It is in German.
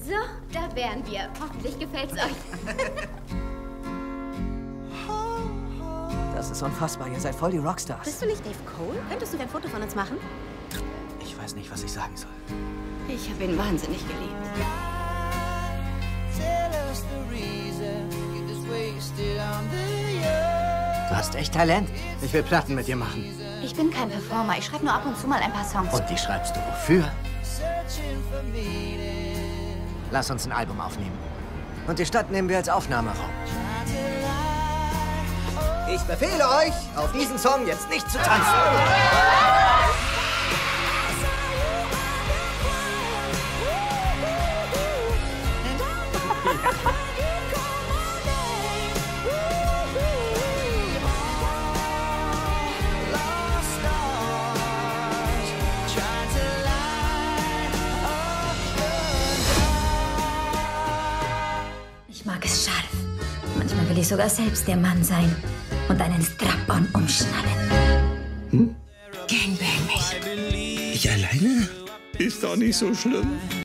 So, da wären wir. Hoffentlich gefällt's euch. Das ist unfassbar. Ihr seid voll die Rockstars. Bist du nicht Dave Cole? Könntest du ein Foto von uns machen? Ich weiß nicht, was ich sagen soll. Ich habe ihn wahnsinnig geliebt. Du hast echt Talent. Ich will Platten mit dir machen. Ich bin kein Performer. Ich schreibe nur ab und zu mal ein paar Songs. Und die schreibst du wofür? Lass uns ein Album aufnehmen. Und die Stadt nehmen wir als Aufnahmeraum. Ich befehle euch, auf diesen Song jetzt nicht zu tanzen. Ich mag es scharf. Manchmal will ich sogar selbst der Mann sein und einen Strap-on umschnallen. Gangbang mich. Ich alleine? Ist doch nicht so schlimm.